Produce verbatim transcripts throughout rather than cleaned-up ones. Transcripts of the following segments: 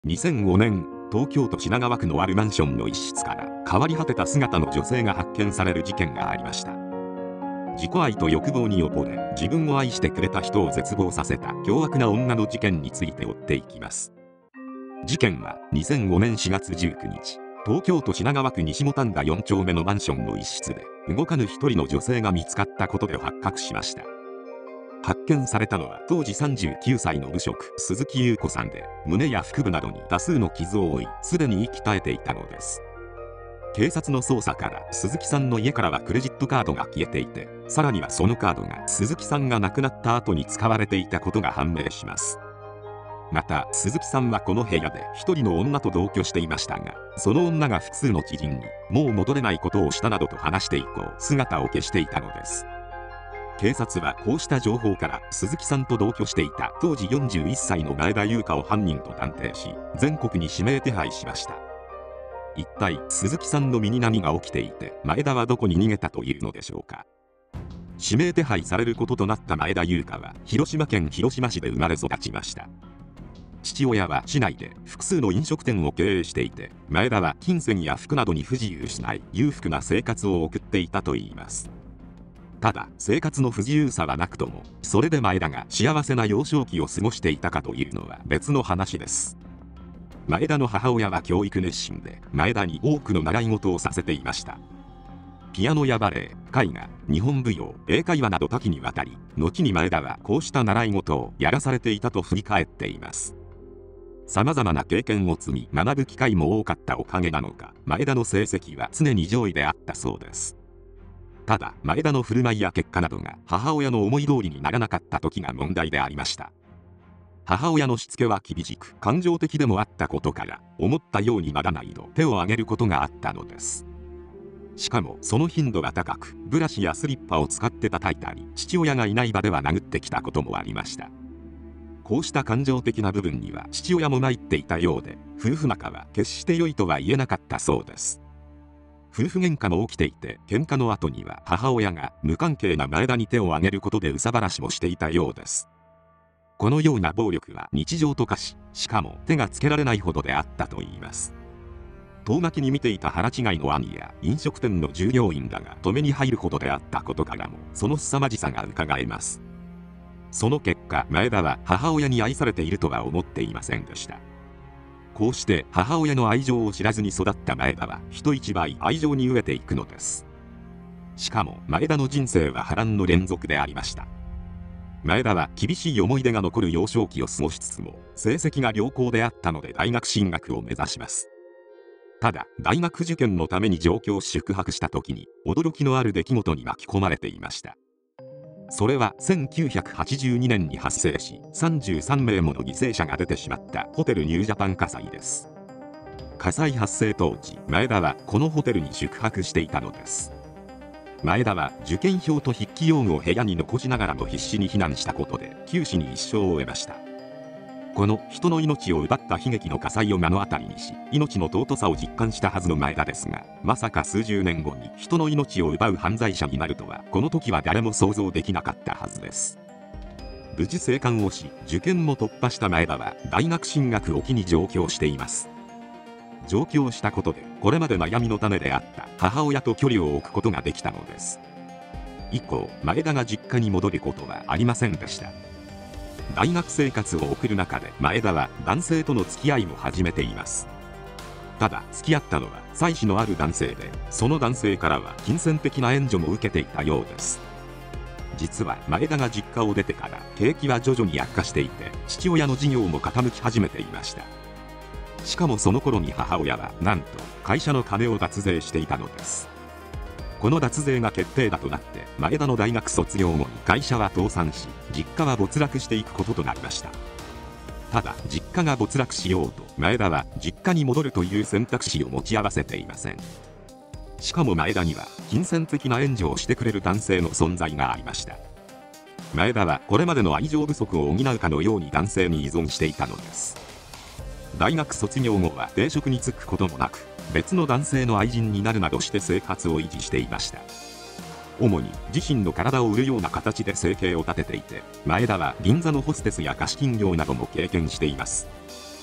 にせんごねん、東京都品川区のあるマンションの一室から変わり果てた姿の女性が発見される事件がありました。自己愛と欲望に溺れ、自分を愛してくれた人を絶望させた凶悪な女の事件について追っていきます。事件はにせんごねんしがつじゅうくにち、東京都品川区西五反田よんちょうめのマンションの一室で動かぬ一人の女性が見つかったことで発覚しました。発見されたのは当時さんじゅうきゅうさいの無職鈴木優子さんで、胸や腹部などに多数の傷を負い、すでに息絶えていたのです。警察の捜査から鈴木さんの家からはクレジットカードが消えていて、さらにはそのカードが鈴木さんが亡くなった後に使われていたことが判明します。また鈴木さんはこの部屋で一人の女と同居していましたが、その女が複数の知人にもう戻れないことをしたなどと話して以降姿を消していたのです。警察はこうした情報から鈴木さんと同居していた当時よんじゅういっさいの前田優香を犯人と断定し、全国に指名手配しました。一体鈴木さんの身に何が起きていて、前田はどこに逃げたというのでしょうか。指名手配されることとなった前田優香は広島県広島市で生まれ育ちました。父親は市内で複数の飲食店を経営していて、前田は金銭や服などに不自由しない裕福な生活を送っていたといいます。ただ生活の不自由さはなくとも、それで前田が幸せな幼少期を過ごしていたかというのは別の話です。前田の母親は教育熱心で、前田に多くの習い事をさせていました。ピアノやバレエ、絵画、日本舞踊、英会話など多岐にわたり、後に前田はこうした習い事をやらされていたと振り返っています。さまざまな経験を積み学ぶ機会も多かったおかげなのか、前田の成績は常に上位であったそうです。ただ前田の振る舞いや結果などが母親の思い通りにならなかった時が問題でありました。母親のしつけは厳しく感情的でもあったことから、思ったようにならないと手を挙げることがあったのです。しかもその頻度が高く、ブラシやスリッパを使って叩いたり、父親がいない場では殴ってきたこともありました。こうした感情的な部分には父親も参っていたようで、夫婦仲は決して良いとは言えなかったそうです。夫婦喧嘩も起きていて、喧嘩の後には母親が無関係な前田に手を挙げることで憂さ晴らしもしていたようです。このような暴力は日常と化し、しかも手がつけられないほどであったといいます。遠巻きに見ていた腹違いの兄や飲食店の従業員らが止めに入るほどであったことからも、その凄まじさがうかがえます。その結果、前田は母親に愛されているとは思っていませんでした。こうして母親の愛情を知らずに育った前田は人一倍愛情に飢えていくのです。しかも前田の人生は波乱の連続でありました。前田は厳しい思い出が残る幼少期を過ごしつつも、成績が良好であったので大学進学を目指します。ただ大学受験のために上京し宿泊した時に驚きのある出来事に巻き込まれていました。それはせんきゅうひゃくはちじゅうにねんに発生し、さんじゅうさんめいもの犠牲者が出てしまったホテルニュージャパン火災です。火災発生当時、前田はこのホテルに宿泊していたのです。前田は受験票と筆記用具を部屋に残しながらも必死に避難したことで九死に一生を得ました。この人の命を奪った悲劇の火災を目の当たりにし、命の尊さを実感したはずの前田ですが、まさか数十年後に人の命を奪う犯罪者になるとは、この時は誰も想像できなかったはずです。無事生還をし、受験も突破した前田は大学進学を機に上京しています。上京したことで、これまで悩みの種であった母親と距離を置くことができたのです。以降、前田が実家に戻ることはありませんでした。大学生活を送る中で前田は男性との付き合いも始めています。ただ付き合ったのは妻子のある男性で、その男性からは金銭的な援助も受けていたようです。実は前田が実家を出てから景気は徐々に悪化していて、父親の事業も傾き始めていました。しかもその頃に母親はなんと会社の金を脱税していたのです。この脱税が決定打となって前田の大学卒業後に会社は倒産し、実家は没落していくこととなりました。ただ実家が没落しようと前田は実家に戻るという選択肢を持ち合わせていません。しかも前田には金銭的な援助をしてくれる男性の存在がありました。前田はこれまでの愛情不足を補うかのように男性に依存していたのです。大学卒業後は定職に就くこともなく、別の男性の愛人になるなどして生活を維持していました。主に自身の体を売るような形で生計を立てていて、前田は銀座のホステスや貸金業なども経験しています。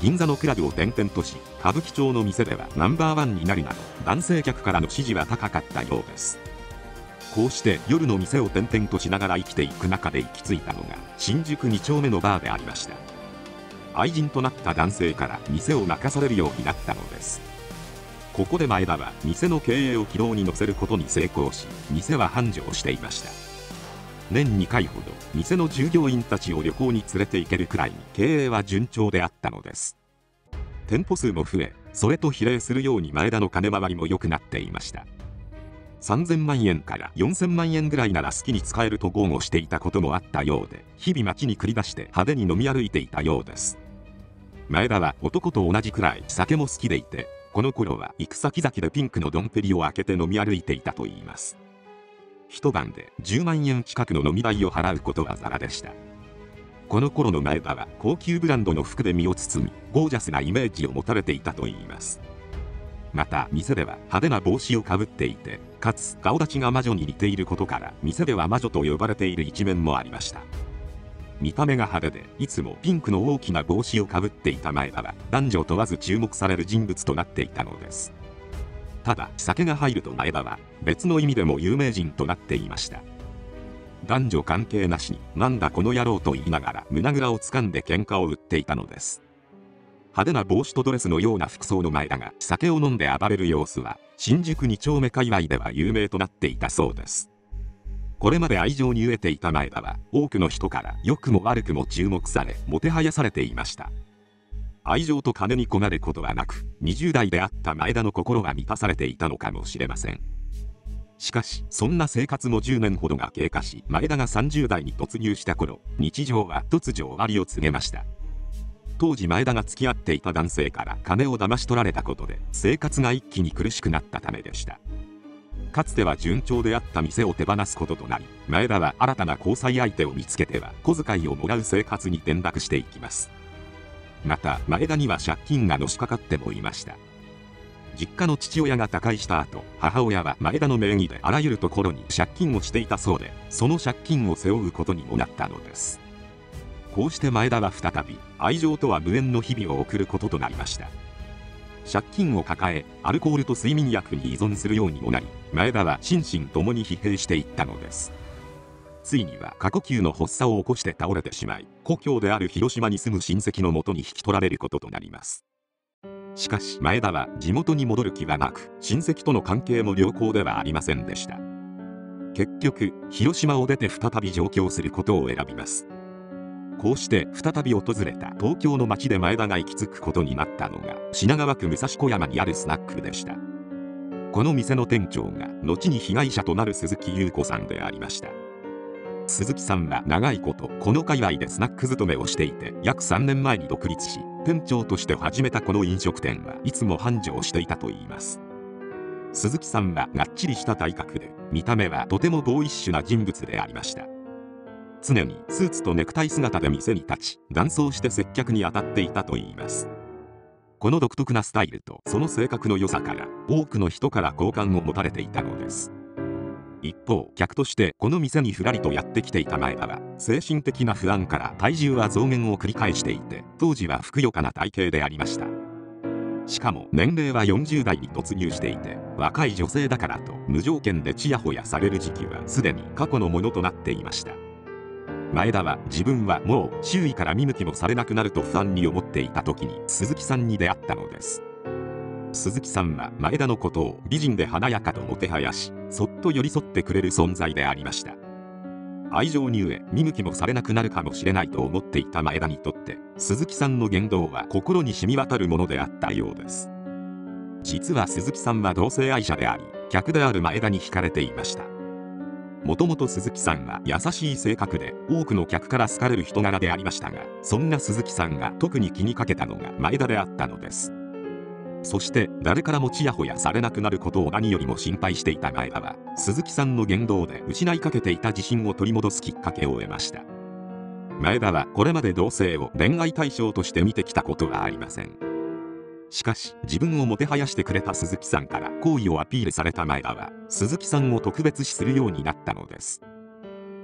銀座のクラブを転々とし、歌舞伎町の店ではナンバーワンになるなど、男性客からの支持は高かったようです。こうして夜の店を転々としながら生きていく中で行き着いたのが新宿に丁目のバーでありました。愛人となった男性から店を任されるようになったのです。ここで前田は店の経営を軌道に乗せることに成功し、店は繁盛していました。年にかいほど店の従業員たちを旅行に連れて行けるくらいに経営は順調であったのです。店舗数も増え、それと比例するように前田の金回りも良くなっていました。さんぜんまんえんからよんせんまんえんぐらいなら好きに使えると豪語していたこともあったようで、日々街に繰り出して派手に飲み歩いていたようです。前田は男と同じくらい酒も好きでいて、この頃は行く先々でピンクのドンペリを開けて飲み歩いていたといいます。一晩でじゅうまんえん近くの飲み代を払うことはザラでした。この頃の前田は高級ブランドの服で身を包み、ゴージャスなイメージを持たれていたといいます。また店では派手な帽子をかぶっていて、かつ顔立ちが魔女に似ていることから店では魔女と呼ばれている一面もありました。見た目が派手でいつもピンクの大きな帽子をかぶっていた前田は男女問わず注目される人物となっていたのです。ただ酒が入ると前田は別の意味でも有名人となっていました。男女関係なしになんだこの野郎と言いながら胸ぐらを掴んで喧嘩を売っていたのです。派手な帽子とドレスのような服装の前田が酒を飲んで暴れる様子は新宿に丁目界隈では有名となっていたそうです。これまで愛情に飢えていた前田は多くの人から良くも悪くも注目され、もてはやされていました。愛情と金に困ることはなく、にじゅうだいであった前田の心が満たされていたのかもしれません。しかしそんな生活もじゅうねんほどが経過し、前田がさんじゅうだいに突入した頃、日常は突如終わりを告げました。当時前田が付き合っていた男性から金を騙し取られたことで生活が一気に苦しくなったためでした。かつては順調であった店を手放すこととなり、前田は新たな交際相手を見つけては小遣いをもらう生活に転落していきます。また前田には借金がのしかかってもいました。実家の父親が他界した後、母親は前田の名義であらゆるところに借金をしていたそうで、その借金を背負うことにもなったのです。こうして前田は再び愛情とは無縁の日々を送ることとなりました。借金を抱え、アルコールと睡眠薬に依存するようにもなり、前田は心身ともに疲弊していったのです。ついには過呼吸の発作を起こして倒れてしまい、故郷である広島に住む親戚のもとに引き取られることとなります。しかし前田は地元に戻る気はなく、親戚との関係も良好ではありませんでした。結局広島を出て再び上京することを選びます。こうして再び訪れた東京の街で前田が行き着くことになったのが品川区武蔵小山にあるスナックでした。この店の店長が後に被害者となる鈴木優子さんでありました。鈴木さんは長いことこの界隈でスナック勤めをしていて、約さんねんまえに独立し、店長として始めたこの飲食店はいつも繁盛していたといいます。鈴木さんはがっちりした体格で、見た目はとてもボーイッシュな人物でありました。常にスーツとネクタイ姿で店に立ち、男装して接客に当たっていたといいます。この独特なスタイルとその性格の良さから多くの人から好感を持たれていたのです。一方、客としてこの店にふらりとやってきていた前田は精神的な不安から体重は増減を繰り返していて、当時はふくよかな体型でありました。しかも年齢はよんじゅうだいに突入していて、若い女性だからと無条件でちやほやされる時期はすでに過去のものとなっていました。前田は自分はもう周囲から見向きもされなくなると不安に思っていた時に鈴木さんに出会ったのです。鈴木さんは前田のことを美人で華やかともてはやし、そっと寄り添ってくれる存在でありました。愛情に飢え見向きもされなくなるかもしれないと思っていた前田にとって鈴木さんの言動は心に染み渡るものであったようです。実は鈴木さんは同性愛者であり、客である前田に惹かれていました。もともと鈴木さんは優しい性格で多くの客から好かれる人柄でありましたが、そんな鈴木さんが特に気にかけたのが前田であったのです。そして誰からもちやほやされなくなることを何よりも心配していた前田は、鈴木さんの言動で失いかけていた自信を取り戻すきっかけを得ました。前田はこれまで同性を恋愛対象として見てきたことはありません。しかし自分をもてはやしてくれた鈴木さんから好意をアピールされた前田は鈴木さんを特別視するようになったのです。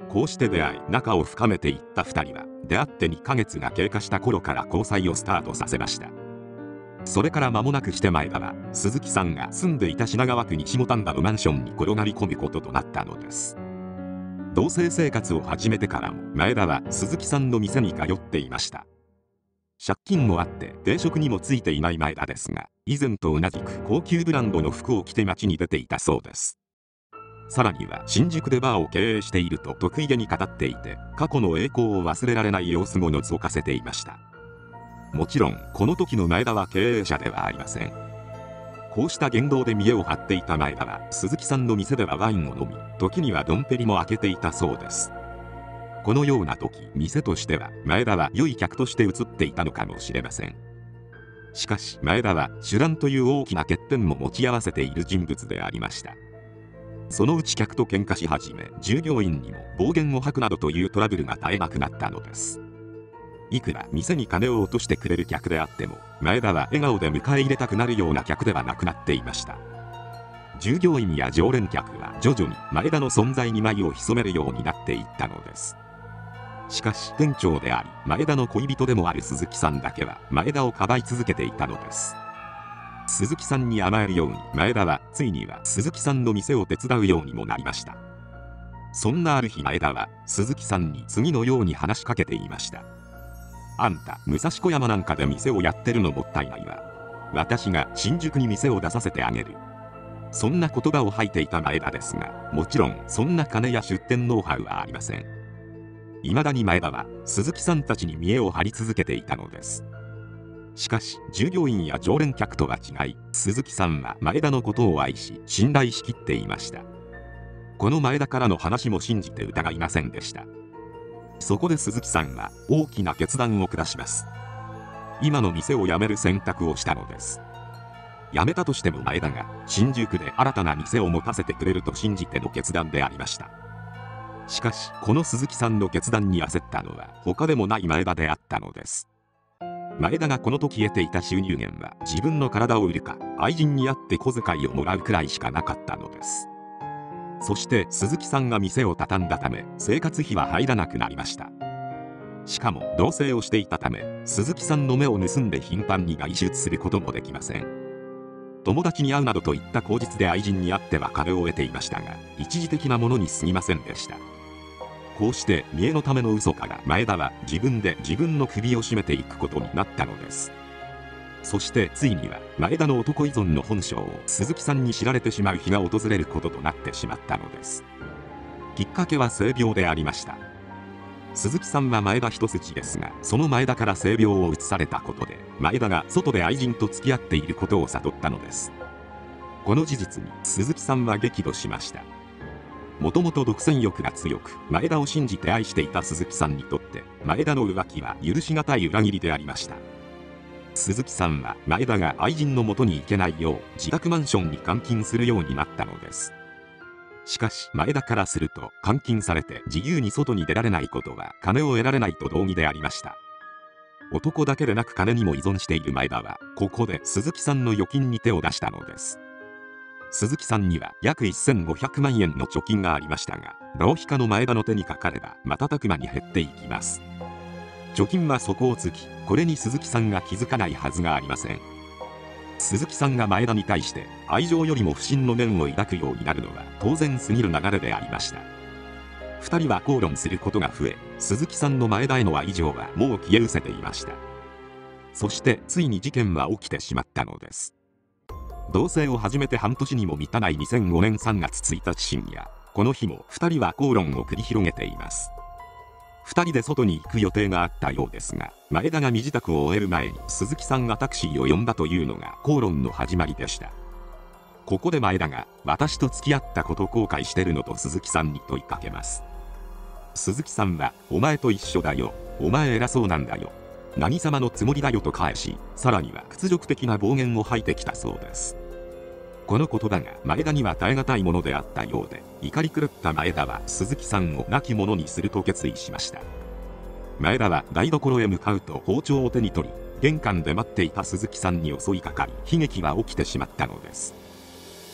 こうして出会い仲を深めていったふたりは出会ってにかげつが経過した頃から交際をスタートさせました。それから間もなくして前田は鈴木さんが住んでいた品川区西五反田のマンションに転がり込むこととなったのです。同棲生活を始めてからも前田は鈴木さんの店に通っていました。借金もあって定職にもついていない前田ですが、以前と同じく高級ブランドの服を着て街に出ていたそうです。さらには新宿でバーを経営していると得意げに語っていて、過去の栄光を忘れられない様子も覗かせていました。もちろんこの時の前田は経営者ではありません。こうした言動で見栄を張っていた前田は鈴木さんの店ではワインを飲み、時にはドンペリも開けていたそうです。このような時、店としては前田は良い客として映っていたのかもしれません。しかし前田は酒乱という大きな欠点も持ち合わせている人物でありました。そのうち客と喧嘩し始め、従業員にも暴言を吐くなどというトラブルが絶えなくなったのです。いくら店に金を落としてくれる客であっても、前田は笑顔で迎え入れたくなるような客ではなくなっていました。従業員や常連客は徐々に前田の存在に眉を潜めるようになっていったのです。しかし店長であり前田の恋人でもある鈴木さんだけは前田をかばい続けていたのです。鈴木さんに甘えるように前田はついには鈴木さんの店を手伝うようにもなりました。そんなある日、前田は鈴木さんに次のように話しかけていました。あんた武蔵小山なんかで店をやってるのもったいないわ。私が新宿に店を出させてあげる。そんな言葉を吐いていた前田ですが、もちろんそんな金や出店ノウハウはありません。未だに前田は鈴木さんたちに見栄を張り続けていたのです。しかし従業員や常連客とは違い、鈴木さんは前田のことを愛し信頼しきっていました。この前田からの話も信じて疑いませんでした。そこで鈴木さんは大きな決断を下します。今の店を辞める選択をしたのです。辞めたとしても前田が新宿で新たな店を持たせてくれると信じての決断でありました。しかしこの鈴木さんの決断に焦ったのは他でもない前田であったのです。前田がこの時得ていた収入源は自分の体を売るか愛人に会って小遣いをもらうくらいしかなかったのです。そして鈴木さんが店を畳んだため生活費は入らなくなりました。しかも同棲をしていたため鈴木さんの目を盗んで頻繁に外出することもできません。友達に会うなどといった口実で愛人に会っては金を得ていましたが、一時的なものに過ぎませんでした。こうして見栄のための嘘から前田は自分で自分の首を絞めていくことになったのです。そしてついには前田の男依存の本性を鈴木さんに知られてしまう日が訪れることとなってしまったのです。きっかけは性病でありました。鈴木さんは前田一筋ですが、その前田から性病を移されたことで前田が外で愛人と付き合っていることを悟ったのです。この事実に鈴木さんは激怒しました。もともと独占欲が強く前田を信じて愛していた鈴木さんにとって前田の浮気は許しがたい裏切りでありました。鈴木さんは前田が愛人の元に行けないよう自宅マンションに監禁するようになったのです。しかし前田からすると監禁されて自由に外に出られないことは金を得られないと同義でありました。男だけでなく金にも依存している前田はここで鈴木さんの預金に手を出したのです。鈴木さんには約せんごひゃくまんえんの貯金がありましたが、浪費家の前田の手にかかれば瞬く間に減っていきます。貯金は底をつき、これに鈴木さんが気づかないはずがありません。鈴木さんが前田に対して愛情よりも不信の念を抱くようになるのは当然すぎる流れでありました。二人は口論することが増え、鈴木さんの前田への愛情はもう消え失せていました。そしてついに事件は起きてしまったのです。同棲を始めて半年にも満たないにせんごねんさんがつついたち深夜、この日もふたりは口論を繰り広げています。ふたりで外に行く予定があったようですが、前田が身支度を終える前に鈴木さんがタクシーを呼んだというのが口論の始まりでした。ここで前田が私と付き合ったこと後悔してるのと鈴木さんに問いかけます。鈴木さんはお前と一緒だよ、お前偉そうなんだよ、何様のつもりだよと返し、さらには屈辱的な暴言を吐いてきたそうです。この言葉が前田には耐え難いものであったようで、怒り狂った前田は鈴木さんを亡き者にすると決意しました。前田は台所へ向かうと包丁を手に取り、玄関で待っていた鈴木さんに襲いかかり、悲劇は起きてしまったのです。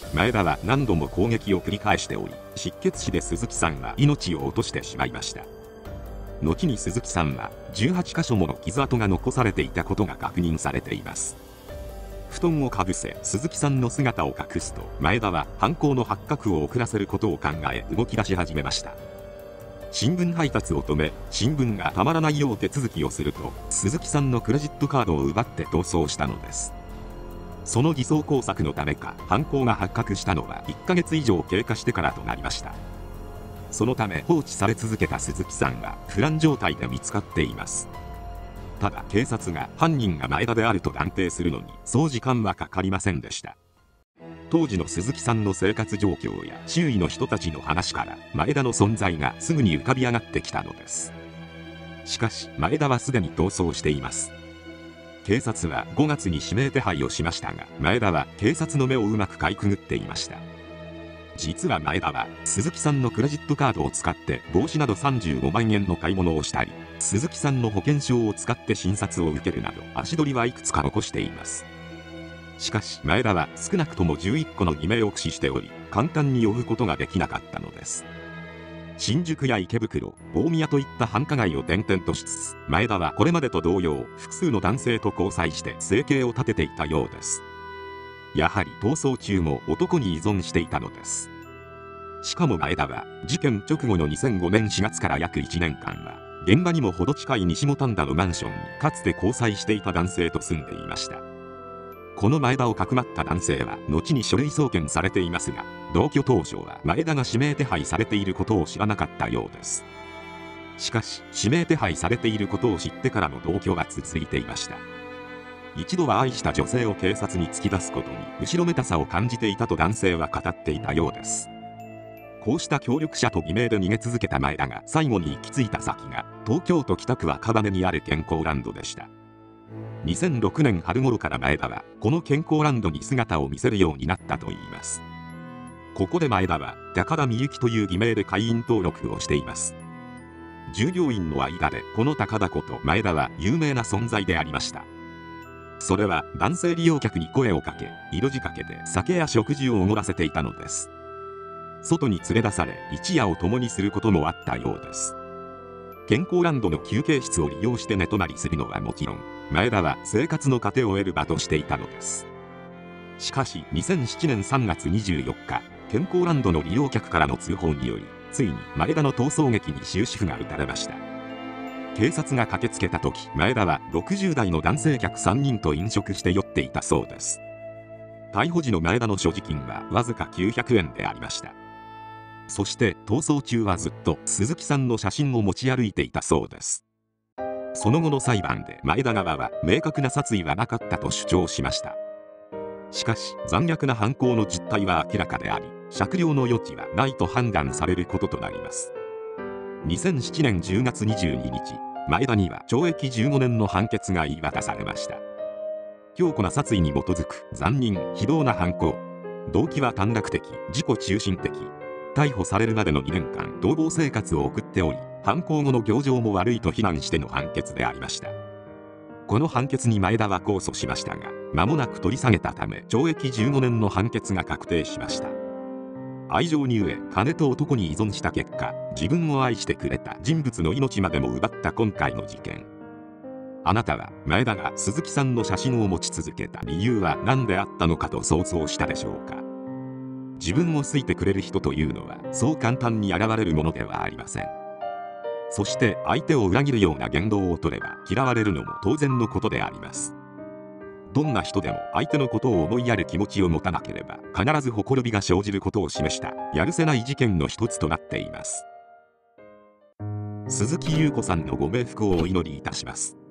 前田は何度も攻撃を繰り返しており、失血死で鈴木さんは命を落としてしまいました。後に鈴木さんはじゅうはちかしょもの傷跡が残されていたことが確認されています。布団をかぶせ鈴木さんの姿を隠すと、前田は犯行の発覚を遅らせることを考え動き出し始めました。新聞配達を止め、新聞がたまらないよう手続きをすると、鈴木さんのクレジットカードを奪って逃走したのです。その偽装工作のためか、犯行が発覚したのはいっかげつ以上経過してからとなりました。そのため放置され続けた鈴木さんは不乱状態で見つかっています。ただ警察が犯人が前田であると断定するのにそう時間はかかりませんでした。当時の鈴木さんの生活状況や周囲の人たちの話から前田の存在がすぐに浮かび上がってきたのです。しかし前田はすでに逃走しています。警察はごがつに指名手配をしましたが、前田は警察の目をうまくかいくぐっていました。実は前田は鈴木さんのクレジットカードを使って帽子などさんじゅうごまんえんの買い物をしたり、鈴木さんの保険証を使って診察を受けるなど足取りはいくつか残しています。しかし前田は少なくともじゅういっこの偽名を駆使しており、簡単に呼ぶことができなかったのです。新宿や池袋、大宮といった繁華街を転々としつつ、前田はこれまでと同様複数の男性と交際して生計を立てていたようです。やはり逃走中も男に依存していたのです。しかも前田は事件直後のにせんごねんしがつから約いちねんかんは現場にも程近い西五反田のマンションにかつて交際していた男性と住んでいました。この前田をかくまった男性は後に書類送検されていますが、同居当初は前田が指名手配されていることを知らなかったようです。しかし指名手配されていることを知ってからの同居は続いていました。一度は愛した女性を警察に突き出すことに後ろめたさを感じていたと男性は語っていたようです。こうした協力者と偽名で逃げ続けた前田が最後に行き着いた先が東京都北区若羽にある健康ランドでした。にせんろくねん春頃から前田はこの健康ランドに姿を見せるようになったといいます。ここで前田は高田美幸という偽名で会員登録をしています。従業員の間でこの高田こと前田は有名な存在でありました。それは男性利用客に声をかけ、色仕掛けで酒や食事をおごらせていたのです。外に連れ出され一夜を共にすることもあったようです。健康ランドの休憩室を利用して寝泊まりするのはもちろん、前田は生活の糧を得る場としていたのです。しかしにせんななねんさんがつにじゅうよっか、健康ランドの利用客からの通報によりついに前田の逃走劇に終止符が打たれました。警察が駆けつけた時、前田はろくじゅうだいの男性客さんにんと飲食して酔っていたそうです。逮捕時の前田の所持金はわずかきゅうひゃくえんでありました。そして逃走中はずっと鈴木さんの写真を持ち歩いていたそうです。その後の裁判で前田側は明確な殺意はなかったと主張しました。しかし残虐な犯行の実態は明らかであり、酌量の余地はないと判断されることとなります。にせんななねんじゅうがつにじゅうににち、前田にはちょうえきじゅうごねんの判決が言い渡されました。強固な殺意に基づく残忍非道な犯行、動機は短絡的、自己中心的、逮捕されるまでのにねんかん逃亡生活を送っており、犯行後の行状も悪いと非難しての判決でありました。この判決に前田は控訴しましたが、間もなく取り下げたためちょうえきじゅうごねんの判決が確定しました。愛情に飢え金と男に依存した結果、自分を愛してくれた人物の命までも奪った今回の事件。あなたは前田が鈴木さんの写真を持ち続けた理由は何であったのかと想像したでしょうか。自分を好いてくれる人というのはそう簡単に現れるものではありません。そして相手を裏切るような言動をとれば嫌われるのも当然のことであります。どんな人でも相手のことを思いやる気持ちを持たなければ必ずほころびが生じることを示したやるせない事件の一つとなっています。鈴木優子さんのご冥福をお祈りいたします。